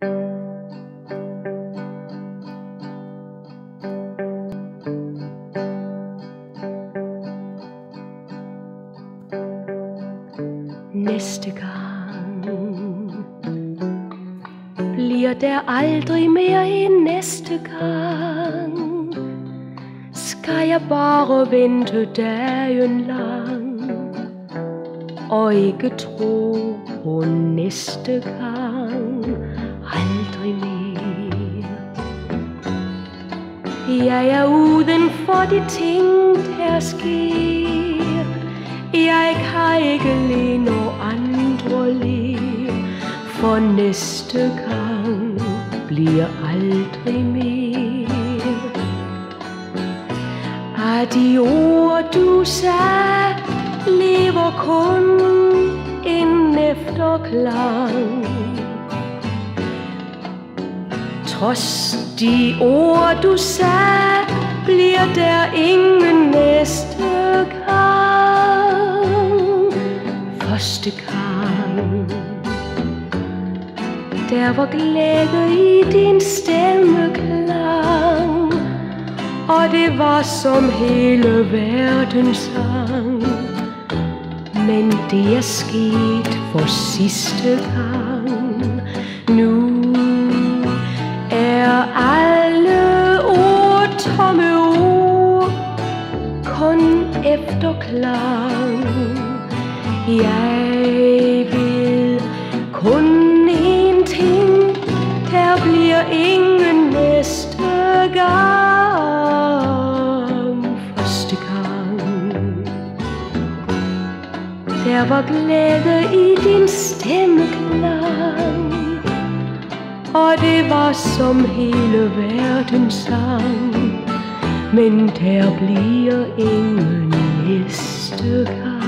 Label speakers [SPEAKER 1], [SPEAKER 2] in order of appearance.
[SPEAKER 1] Næste gang bliver der aldrig mere en næste gang. Skal jeg bare vente dagen lang og ikke tro på næste gang, aldrig mere. Jeg er uden for de ting, der sker. Jeg kan ikke lide noget andre liv, for næste gang bliver aldrig mere. Af de ord du sagde, lever kun en efterklang. Trods de ord du sagde, bliver der ingen næste gang. Første gang der var glæde i din stemmeklang, og det var som hele verden sang. Men det er sket for sidste gang. Nu er alle ord tomme ord, kun efterklang. Jeg ved kun én ting, der bliver ingen næste gang. Første gang der var glæde i din stemmeklang, og det var som hele verden sang. Men der bliver ingen næste gang.